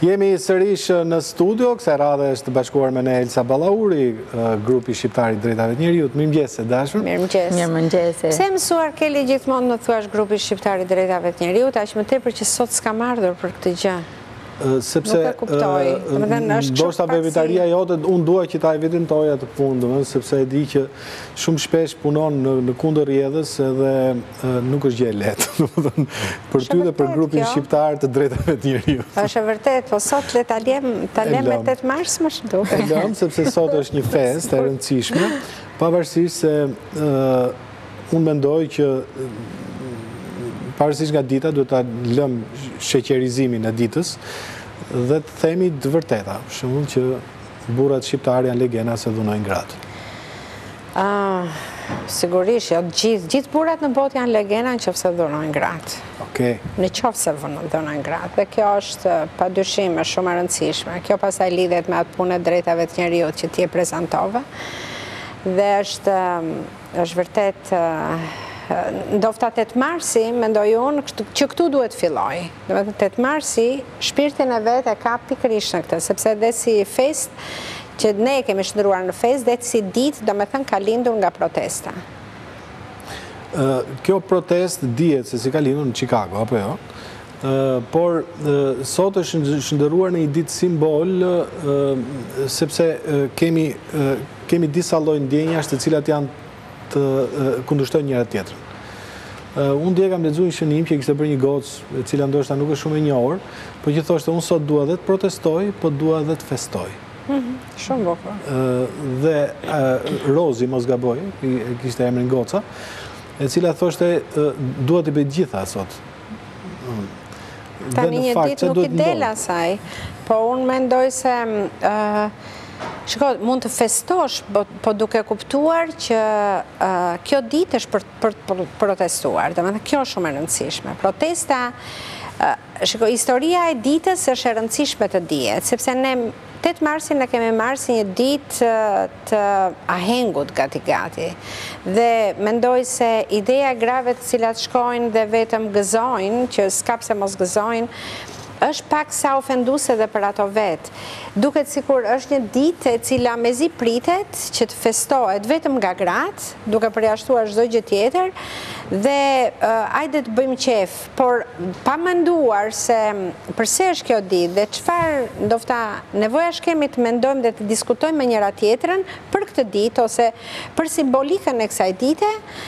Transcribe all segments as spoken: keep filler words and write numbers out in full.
Jemi sërish në studio, kësaj radhe është bashkuar me ne Elsa Ballauri, grupi shqiptar i drejtave të njerëzit. Mirëmëngjes e dashur. Mirëmëngjes. Mirëmëngjes. Pse mësuar keli gjithmonë në thuash grupi shqiptar i drejtave të njerëzit, aq më tepër që sot s'kam ardhur për këtë gjë. Sepse Nuk e kuptoj. Domethënë është ndoshta veprimtaria jote, unë dua që ta evidentoja të punë, domethënë sepse e di që shumë shpesh punon në, në kundër rrjedhës edhe nuk është gjë e lehtë, domethënë për ty dhe për grupin shqiptar të drejtave të njerëzit. Është e vërtet, po sot le ta lëm, ta lëm me tetë mars më duket. E lëm sepse sot është një festë e rëndësishme, pavarësisht se uh, unë mendoj që pavarësisht nga dita, duhet ta lëm sheqerizimin e ditës dhe të themi të vërteta, për shembull që burrat shqiptar janë legena se dhunojnë gratë. Ah, sigurisht, jo, gjithë gjithë burrat në botë janë legena nëse dhunojnë gratë. Okej. Në qoftë se dhunojnë gratë, dhe kjo është padyshim shumë e rëndësishme. Kjo pastaj lidhet me atë punë e drejtave të njerëzit që ti e prezantove. Dhe është është vërtet ndofta tetë marsi, mendoj unë që këtu duhet filloj. Domethënë tetë marsi, shpirtin e vet e ka pikërisht në këtë, sepse dhe si fest që ne kemi shndruar në fest, dhe si ditë, domethënë ka lindur nga protesta. Uh, kjo protest dihet se si ka lindur në Chicago, apo jo? Uh, por uh, sot është shndëruar në një ditë simbol uh, sepse uh, kemi, uh, kemi disa lloj ndjenjash të cilat janë të uh, kundërshtojnë njëra tjetrën. Uh, unë dje kam lexuar një shënim që kishte bërë një gocë, e cila ndoshta nuk është shumë e njohur, por që thoshte unë sot dua edhe të protestoj, po dua edhe të festoj. Mm-hmm. Shumë bukur. Uh, dhe uh, Rozi mos gaboj, kishte emrin goca, e cila thoshte uh, dua të bëj gjitha sot. Uh, Tani një ditë nuk i del asaj, po unë mendoj se uh, shiko, mund të festosh, po duke kuptuar që uh, kjo ditë është për, për, për protestuar. Domethënë kjo është shumë e rëndësishme. Protesta, uh, shiko, historia e ditës është e rëndësishme të dihet, sepse ne tetë marsin ne kemi marrë si një ditë të ahengut gati-gati. Dhe mendoj se ideja e grave të cilat shkojnë dhe vetëm gëzojnë, që s'ka pse mos gëzojnë, është pak sa ofenduese dhe për ato vetë. Duket sikur është një ditë e cila mezi pritet që të festohet vetëm nga gratë, duke përjashtuar çdo gjë tjetër, dhe uh, ajde të bëjmë qef, por pa menduar se përse është kjo ditë dhe çfarë ndofta nevoja kemi të mendojmë dhe të diskutojmë me njëra tjetrën për këtë ditë ose për simbolikën e kësaj dite.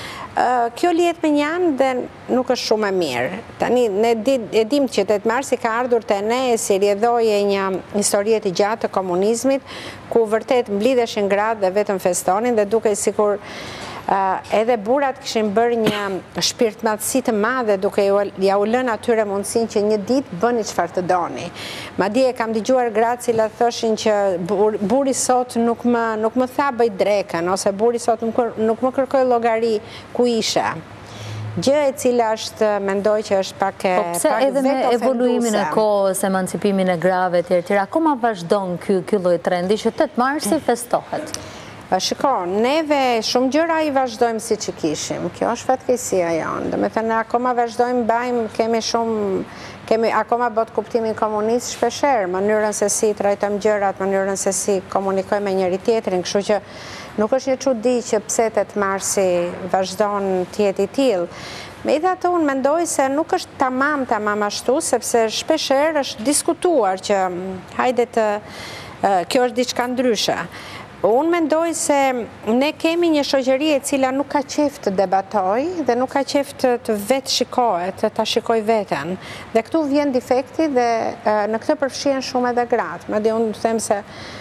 Uh, kjo lihet me një anë dhe nuk është shumë e mirë. Tani, ne e dim që tetë marsi ka ardhur te ne si rrjedhoje një historie të gjatë të komunizmit, ku vërtet mblidheshin gratë dhe vetëm festonin dhe duke sikur uh, edhe burrat kishin bërë një shpirtmatësi të madhe duke ja u lënë atyre mundësinë që një ditë bëni çfarë të doni. Madje kam dëgjuar gratë cilat thoshin që bur, buri sot nuk më nuk më tha bëj drekën ose buri sot nuk, nuk më kërkoi llogari ku isha. Gjë e cila është, mendoj që është pak e po pse pak edhe me evoluimin e kohës, emancipimin e grave etj etj, akoma vazhdon ky ky lloj trendi që tetë marsi festohet. Shiko, neve shumë gjëra i vazhdojmë si që kishim. Kjo është fatkeqësia jonë. Domethënë akoma vazhdojmë bajmë, kemi shumë kemi akoma bot kuptimin komunist shpeshherë, mënyrën se si trajtojmë gjërat, mënyrën se si komunikojmë me njëri tjetrin, kështu që nuk është një çudi që pse tetë marsi vazhdon të jetë i tillë. Megjithatë unë mendoj se nuk është tamam tamam ashtu, sepse shpeshherë është diskutuar që hajde të kjo është diçka ndryshe. Unë mendoj se ne kemi një shoqëri e cila nuk ka qef të debatoj dhe nuk ka qef të, të vetë shikohet, të ta shikoj veten. Dhe këtu vjen defekti dhe në këtë përfshihen shumë edhe gratë. Madje unë them se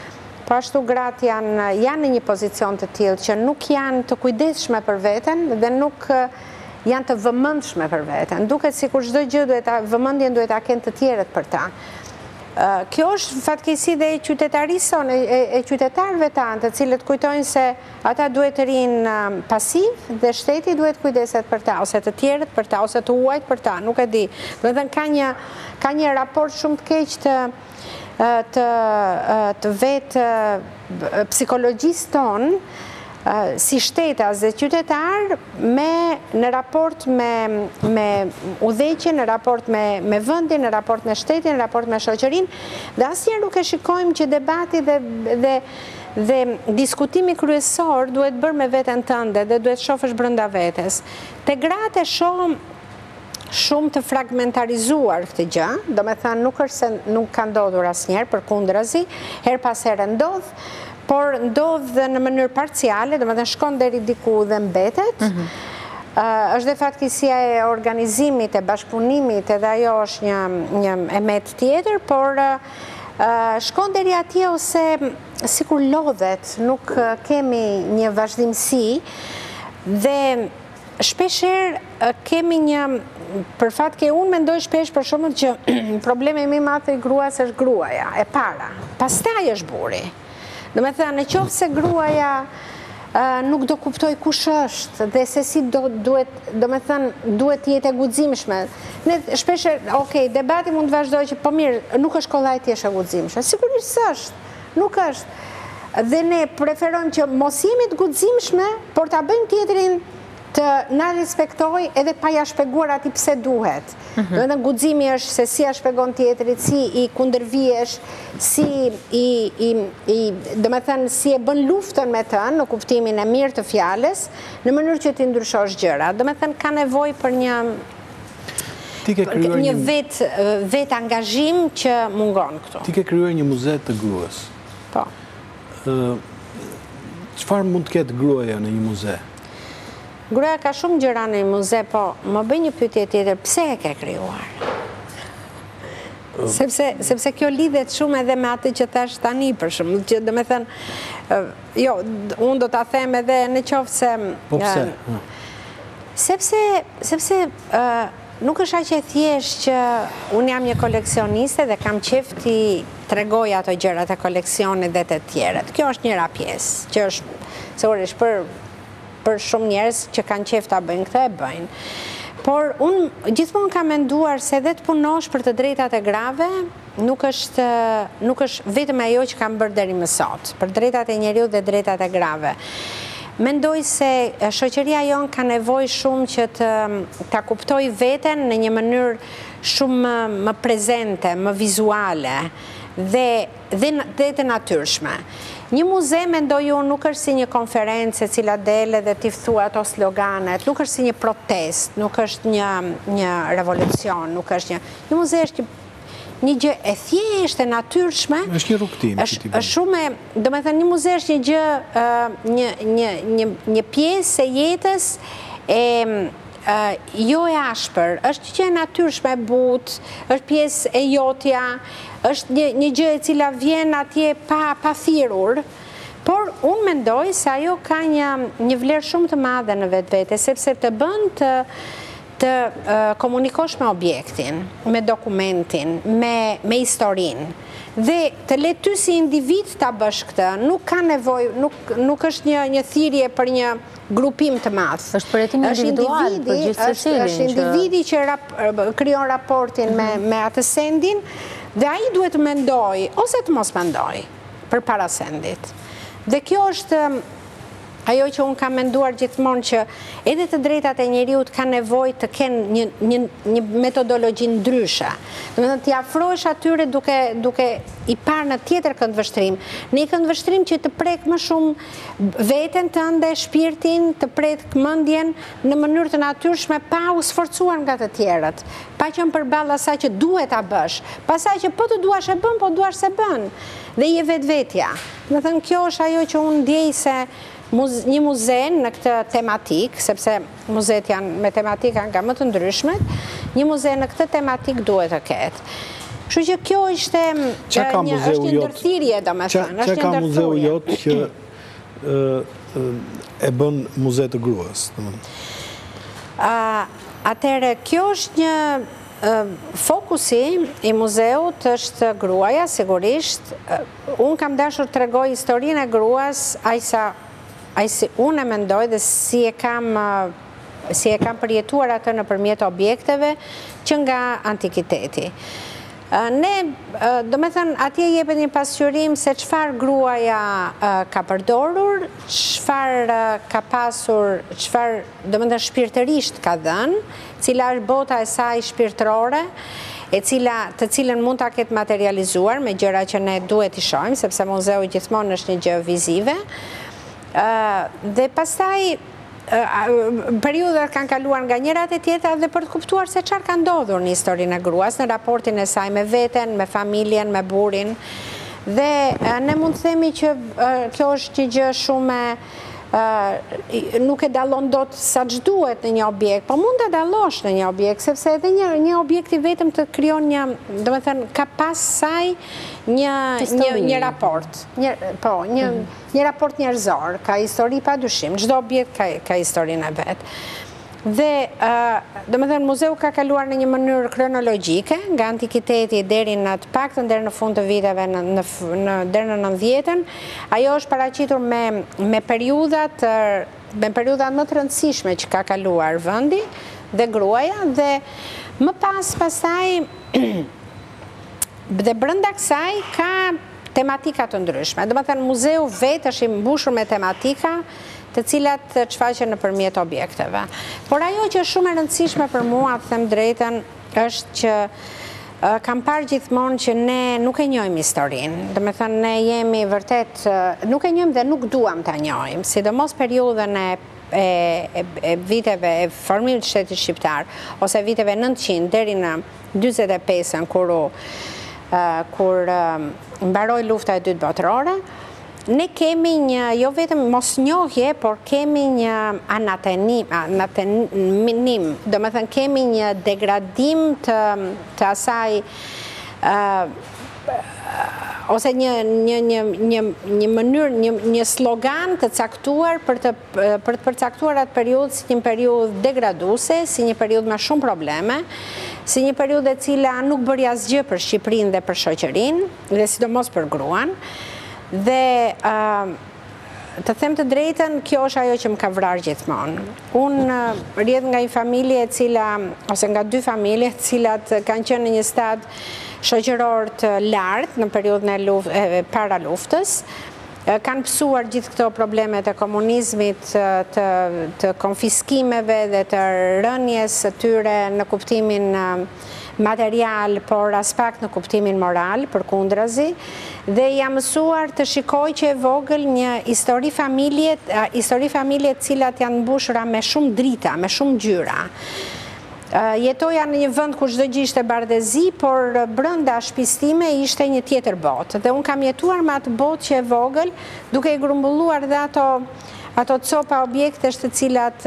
po ashtu gratë janë, janë në një pozicion të tillë që nuk janë të kujdesshme për veten dhe nuk janë të vëmendshme për veten. Duket sikur çdo gjë duhet ta vëmendjen duhet ta kenë të tjerët për ta. Uh, kjo është fatkeqësi dhe e qytetarisë sonë, e, e qytetarëve tanë, të cilët kujtojnë se ata duhet të rinë um, pasiv dhe shteti duhet kujdeset për ta, ose të tjerët për ta, ose të huajt për ta, nuk e di. Dhe ka një, ka një raport shumë të keq të, të, të vetë psikologjisë tonë, si shtetas dhe qytetar në raport me udhëheqjen, në raport me vendin, në raport me shtetin, në raport me shoqërinë, dhe asnjëherë nuk e shikojmë që debati dhe dhe diskutimi kryesor duhet bërë me veten tënde dhe duhet shofësh brenda vetes. Te gratë e shohëm shumë të fragmentarizuar këtë gjë, do me thënë nuk është se nuk ka ndodhur asnjëherë, përkundrazi, her pas here ndodh, por ndodh dhe në mënyrë parciale, do me thënë shkon deri diku dhe mbetet. Është dhe fatkeqësia e organizimit, e bashkëpunimit, edhe ajo është një emet tjetër, por shkon deri atje ose sikur lodhet, nuk kemi një vazhdimsi dhe shpeshherë kemi një, për fat ke unë mendoj shpesh për shembull që problemi më i madh i gruas është gruaja e para, pastaj është burri. Do me thënë, në qoftë se gruaja nuk do kuptoj kush është dhe se si duhet, do me thënë, duhet jetë e guximshme. Ne shpeshe, okej, debati mund të vazhdoj që, po mirë, nuk është kollaj të jesh e guximshme. Sigurisht s'është, nuk është. Dhe ne preferojmë që mos jemi të guximshme, por ta bëjmë tjetrin të na respektoj edhe pa ja shpeguar ati pse duhet. Do të guximi është se si ja shpegon tjetrit, si i kundërvihesh, si i, do me thënë, si e bën luftën me të në kuptimin e mirë të fjalës, në mënyrë që ti ndryshosh gjëra. Do me thënë, ka nevojë për një një vet angazhim që mungon këtu. Ti ke krijuar një muze të gruas. Po. Çfarë mund të ketë gruaja në një muze? Gruaja ka shumë gjëra në muze, po më bëj një pyetje tjetër, pse e ke krijuar? Sepse kjo lidhet shumë edhe me atë që thash tani, për shembull, që do me thënë, jo, unë do ta them edhe në qoftë se... Po pse? Sepse nuk është aq e thjeshtë që unë jam një koleksioniste dhe kam qejf ti tregoj ato gjërat e koleksionit dhe të tjerët. Kjo është njëra pjesë, që është sigurisht për për shumë njerëz që kanë qejf ta bëjnë këtë, e bëjnë. Por unë gjithmonë kam menduar se edhe të punosh për të drejtat e grave nuk është nuk është vetëm ajo që kam bërë deri më sot, për drejtat e njeriut dhe drejtat e grave. Mendoj se shoqëria jonë ka nevojë shumë që të ta kuptoj veten në një mënyrë shumë më prezente, më vizuale dhe dhe të natyrshme. Një muze, mendoj unë, nuk është si një konferencë e cila dele dhe t'i thua ato sloganet, nuk është si një protest, nuk është një revolucion, nuk është një... Një muze është një gjë e thjeshtë, e natyrshme. është një rrugtim. është shumë, do me thënë, një muze është një gjë, një pjesë e jetës e jo e ashpër, është që e natyrshme, e butë, është pjesë e jotja, është një gjë e cila vjen atje pa thirrur, por unë mendoj se ajo ka një vlerë shumë të madhe në vetë vete, sepse të bën të komunikosh me objektin, me dokumentin, me historinë, dhe të le ty si individ ta bësh këtë, nuk ka nevojë, nuk është një thirrje për një grupim të madh. Është përjetim individual për gjithë secilin. Është individi që krijon raportin me atë sendin dhe ai duhet të mendoj ose të mos mendoj përpara sendit. Dhe kjo është ajo që unë kam menduar gjithmonë, që edhe të drejtat e njeriut ka nevojë të kenë një metodologji ndryshe. Do të thënë t'i afrohesh atyre duke i parë në tjetër këndvështrim, në një këndvështrim që të prek më shumë veten tënde, shpirtin, të prek mendjen në mënyrë të natyrshme, pa u sforcuar nga të tjerët, pa qenë përballë asaj që duhet ta bësh, pasaj që po të duash e bën, po duash se bën, dhe je vetvetja. Do të thënë kjo është ajo që unë ndjej se një muze në këtë tematik, sepse muzet janë me tematika nga më të ndryshmet, një muze në këtë tematik duhet të ketë. Kështu që kjo është një ndërthirje, domethënë, është një ndërthurje. Çka ka muzeu jot që e bën muze të gruas, domethënë? Atëherë, kjo është një fokusi i muzeut është gruaja, sigurisht. Unë kam dashur të tregoj historinë e gruas, ajsa Ai si unë e mendoj dhe si e kam si e kam përjetuar atë në përmjet objekteve që nga antikiteti. Ne, do me thënë, atje jepet një pasqyrim se çfarë gruaja ka përdorur, çfarë ka pasur, çfarë, do me thënë, shpirtërisht ka dhënë, cila është bota e saj shpirtërore, e cila, të cilën mund ta ketë materializuar me gjëra që ne duhet i shohim, sepse muzeu gjithmonë është një gjë vizive. Dhe pastaj periudat kanë kaluar nga njërat e tjetra dhe për të kuptuar se çfarë ka ndodhur në historinë e gruas, në raportin e saj me veten, me familjen, me burrin. Dhe ne mund të themi që kjo është një gjë shumë nuk e dallon dot sa ç'duhet në një objekt, po mund ta dallosh në një objekt, sepse edhe një një objekt i vetëm të krijon një, domethënë ka pas saj një një një raport, një po, një një raport njerëzor, ka histori padyshim, çdo objekt ka ka historinë e vet. Dhe, domethënë, muzeu ka kaluar në një mënyrë kronologjike, nga antikiteti deri në të paktën deri në fund të viteve në në deri në nëntëdhjetën. Ajo është paraqitur me me periudhat me periudhat më të rëndësishme që ka kaluar vendi dhe gruaja, dhe më pas pastaj dhe brenda kësaj ka tematika të ndryshme. Domethënë, muzeu vetë është i mbushur me tematika të cilat shfaqen nëpërmjet objekteve. Por ajo që është shumë e rëndësishme për mua, të them drejtën, është që kam parë gjithmonë që ne nuk e njohim historinë. Domethënë, ne jemi vërtet, nuk e njohim dhe nuk duam ta njohim, sidomos periudhën e e, e viteve e formimit të shtetit shqiptar, ose viteve nëntëqind deri në dyzet e pesën kur u kur mbaroi lufta e dytë botërore. Ne kemi një, jo vetëm mosnjohje, por kemi një anatenim, anatenim, do me thënë kemi një degradim të, të asaj, uh, ose një, një, një, një, një mënyrë, një, një slogan të caktuar për të, për të përcaktuar atë periudhë si një periudhë degraduese, si një periudhë me shumë probleme, si një periudhë e cila nuk bëri asgjë për Shqipërinë dhe për shoqërinë, dhe sidomos për gruan. Dhe të them të drejtën, kjo është ajo që më ka vrarë gjithmonë. Unë rrjedh nga një familje e cila, ose nga dy familje të cilat kanë qenë në një stad shoqëror të lartë në periudhën e luft, e, para luftës, kanë pësuar gjithë këto problemet e komunizmit, të, të konfiskimeve dhe të rënjes së tyre në kuptimin material, por as pak në kuptimin moral, përkundrazi, dhe jam mësuar të shikoj që e vogël një histori familje, histori familje të cilat janë mbushura me shumë drita, me shumë gjyra. Jetoja në një vend ku çdo gjë ishte bardhëzi, por brenda shtëpisë time ishte një tjetër botë. Dhe unë kam jetuar me atë botë që e vogël, duke i grumbulluar dhe ato ato copa objektesh të cilat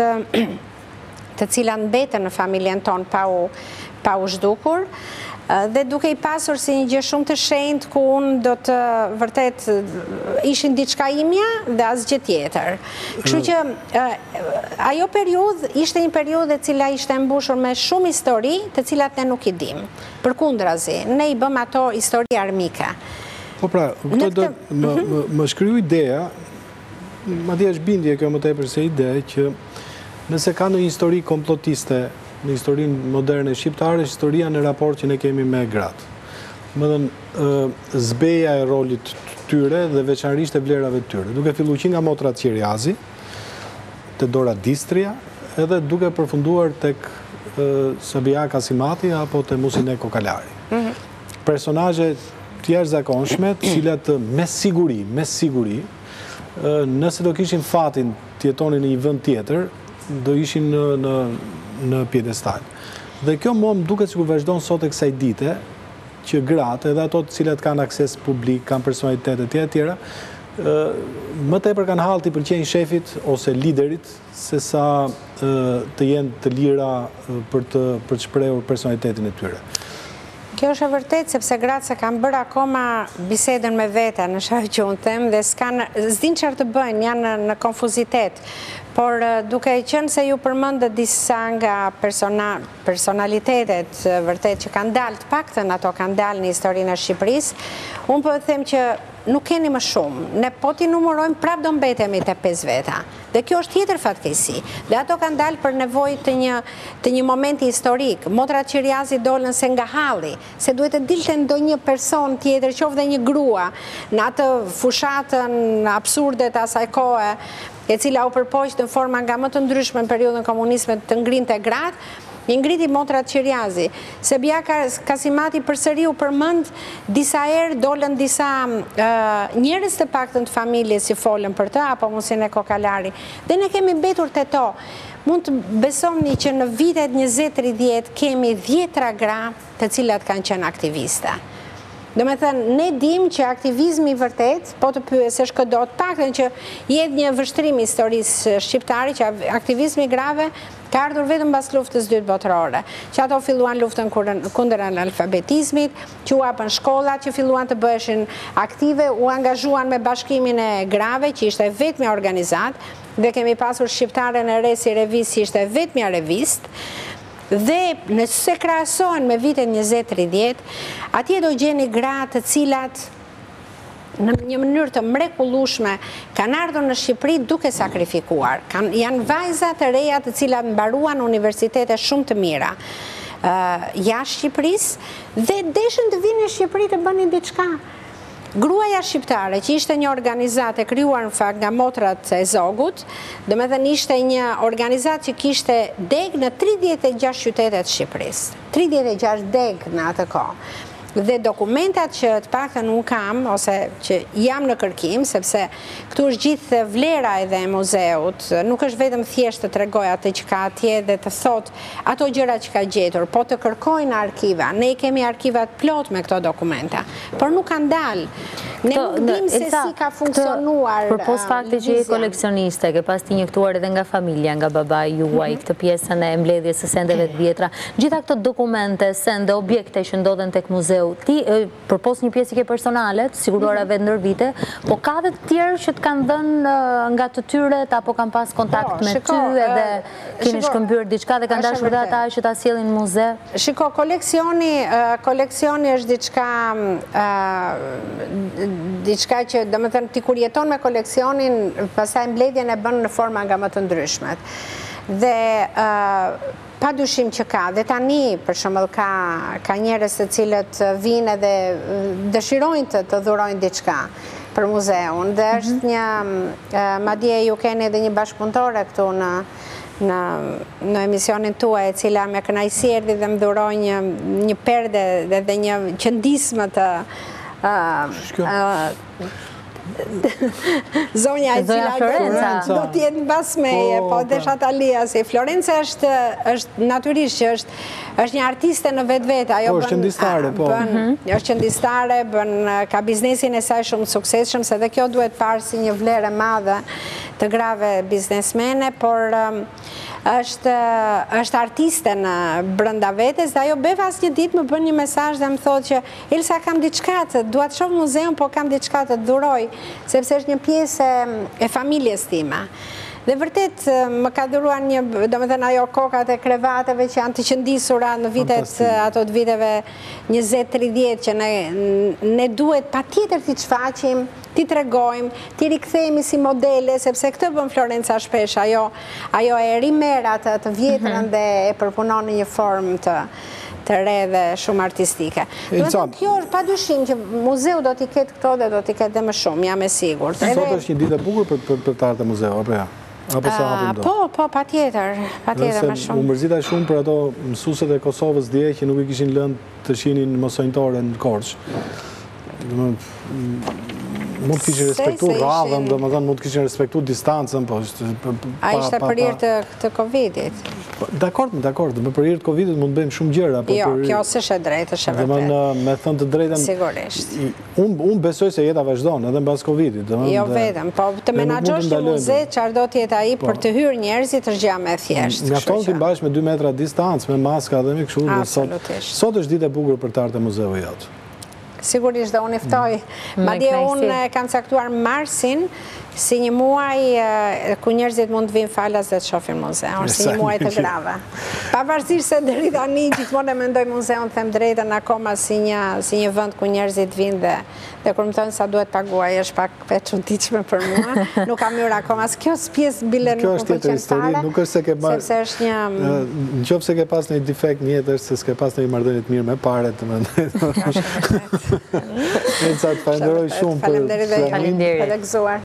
të cilat mbeten në familjen tonë pa u pa u zhdukur, dhe duke i pasur si një gjë shumë të shenjtë ku unë do të vërtet ishin diçka imja dhe asgjë tjetër. Kështu që ajo periudhë ishte një periudhë e cila ishte mbushur me shumë histori të cilat ne nuk i dim. Përkundrazi, ne i bëm ato histori armike. Po pra, këtë do më, më, më shkryu ideja, madje është bindje kjo më tepër se ide, që nëse ka në histori komplotiste në historinë moderne shqiptare, historia në raport që ne kemi me gratë. Më dhënë, zbeja e rolit të tyre dhe veçanërisht e vlerave të tyre. Duke fillu që nga Motra Qiriazi, të Dora Distria, edhe duke përfunduar tek Sabia Kasimati apo të Musine Kokalari. Mm-hmm. Personazhe të jashtëzakonshme, të cilat me siguri, me siguri, nëse do kishin fatin të jetonin në një vend tjetër, do ishin në, në në pjedestal. Dhe kjo mua më duket sikur vazhdon sot e kësaj dite, që gratë, edhe ato të cilat kanë akses publik, kanë personalitet e tjera tjera, më tepër kanë hall të i pëlqejnë shefit ose liderit, se sa të jenë të lira për të për të shprehur personalitetin e tyre. Kjo është e vërtet, sepse gratë se kanë bërë akoma bisedën me vete, në shërë që unë them, dhe s'din çfarë të bëjnë, janë në, në konfuzitet. Por duke qenë se ju përmendët disa nga persona, personalitetet vërtet që kanë dalë, të paktën ato kanë dalë në historinë e Shqipërisë, unë po them që nuk keni më shumë. Ne po t'i numërojmë, prap do mbetemi te pesë veta. Dhe kjo është tjetër fatkeqësi. Dhe ato kanë dalë për nevojë të një të një momenti historik. Motrat Qiriazi dolën se nga halli, se duhet të dilte ndonjë person tjetër, qoftë dhe një grua, në atë fushatën absurde të asaj kohe, e cila u përpoq në forma nga më të ndryshme në periudhën komunizme të ngrinte gratë, një ngriti Motrat Qiriazi. Se Bjaka Kasimati përsëri u përmend disa herë, dolën disa njerëz të paktën të familjes që folën për të, apo Musin e Kokalari. Dhe ne kemi mbetur te to. Mund të besoni që në vitet njëzet tridhjetë kemi dhjetra gra të cilat kanë qenë aktiviste. Do me thënë, ne dim që aktivizmi vërtet, po të pyesesh këdo të paktën që jetë një vështrim historisë shqiptari, që aktivizmi grave ka ardhur vetëm pas luftës dytë botërore, që ato filluan luftën kundër analfabetizmit, që u hapën shkollat, që filluan të bëheshin aktive, u angazhuan me bashkimin e grave, që ishte vetmja organizat, dhe kemi pasur shqiptare në re si revist, që ishte vetmja revist, dhe nëse krahasohen me vitet njëzet tridhjetë, atje do gjeni gra të cilat në një mënyrë të mrekullueshme kanë ardhur në Shqipëri duke sakrifikuar. Kan, janë vajza të reja të cilat mbaruan universitete shumë të mira uh, jashtë Shqipërisë dhe deshën të vinë në Shqipëri të bënin diçka. Gruaja shqiptare, që ishte një organizat e krijuar në fakt nga motrat e Zogut, do me thënë ishte një organizat që kishte deg në tridhjetë e gjashtë qytetet të Shqipërisë. tridhjetë e gjashtë deg në atë kohë. Dhe dokumentat që të paktën unë kam, ose që jam në kërkim, sepse këtu është gjithë vlera edhe e muzeut, nuk është vetëm thjesht të tregoj atë që ka atje dhe të thot ato gjëra që ka gjetur, po të kërkojnë arkiva. Ne kemi arkivat plot me këto dokumenta, por nuk kanë dalë. Ne nuk dim se si ka funksionuar. Për pos fakti që je koleksioniste, ke pas ti njëktuar edhe nga familja, nga baba juaj, këtë pjesën e mbledhjes së sendeve të vjetra, gjitha këto dokumente, sende, objekte që ndodhen tek muzeu, ti përpos një pjesë ke personale, të siguruarave ndër vite, po ka dhe të tjerë që të kanë dhënë nga të tyret, apo kanë pas kontakt me ty edhe keni shkëmbyer diçka dhe kanë dashur dhe ata që ta sjellin në muze? Shiko, koleksioni, koleksioni është diçka diçka që, do me thënë, ti kur jeton me koleksionin, pastaj mbledhjen e bën në forma nga më të ndryshmet. Dhe pa dyshim që ka, dhe tani, për shembull, ka, ka njerëz të cilët vinë dhe dëshirojnë të, të dhurojnë diçka për muzeun, dhe është një, madje ju keni edhe një bashkëpunëtore këtu në në, në emisionin tuaj, e cila me kënaqësi erdhi dhe më dhuroi një, një perde dhe, dhe një qëndismë të zonja e cila do t'jetë në bas meje, po desha ta lija si. Florenca është, është natyrisht që është, është një artiste në vetë vetë. Po, është qëndistare, po. është qëndistare, bën, ka biznesin e saj shumë suksesshëm, se dhe kjo duhet parë si një vlerë e madhe të grave biznesmene, por është, është artiste në brënda vetes, dhe ajo bevas një ditë më bën një mesazh dhe më thotë që Elsa, kam diçka të, dua të shoh muzeun, po kam diçka të dhuroj, sepse është një pjesë e familjes time. Dhe vërtet më ka dhuruar një, do me thënë ajo kokat e krevateve që janë të qëndisura në vitet, ato të viteve njëzet tridhjetë, që ne, ne duhet pa tjetër t'i qfaqim, t'i tregojmë, t'i rikthehemi si modele, sepse këtë bën Florenca shpesh, ajo, ajo e rimera të, të vjetrën mm-hmm. dhe e përpunon në një formë të të re dhe shumë artistike. Kjo është pa dyshim që muzeu do t'i ketë këto dhe do t'i ketë dhe më shumë, jam e sigurt. Sot është një ditë e bukur për, për, për të ardhur te muzeu, apo ja? Apo sa hapim do? Po, po, pa tjetër, pa tjetër më shumë. U mërzita shumë për ato mësueset e Kosovës dje që nuk i kishin lënë të shinin mosojnëtore në Korçë. Mund të kishin respektu radhën, do më thënë mund të kishin respektu distancën, po... A ishte përirë të, të Covidit? Dakord, dakord, me përirë të Covidit mund të bëjmë shumë gjëra. Jo, kjo s'është e drejtë, është e vërtetë. Me thënë të drejtën... Sigurisht. Unë besoj se jeta vazhdon, edhe mbas Covidit. Jo vetëm, po të menaxhosh një muze, çfarë do të jetë ai për të hyrë njerëzit është gjë më e thjeshtë. Mjafton ti mbash me dy metra distancë, me maska dhe me kështu. Sot është ditë e bukur për të ardhur te muzeu jot. Sigurisht dhe unë i ftoj. Madje unë kam caktuar marsin si një muaj ku njerëzit mund të vinë falas dhe të shofin muzeon, si një muaj të grave. Pavarësisht se deri tani gjithmonë e mendoj muzeon, them drejtën, akoma si një vend ku njerëzit vinë dhe dhe kur më thonë sa duhet paguaj, është pak e çuditshme për mua. Nuk kam hyrë akoma, kjo pjesë bile nuk më pëlqen fare. Nuk është se ke pas, sepse është një nëse ke pas një defekt në jetë, është se s'ke pas një marrëdhënie të mirë me paret, të mendoj. Elsa, të falenderoj shumë për faleminderit dhe gëzuar.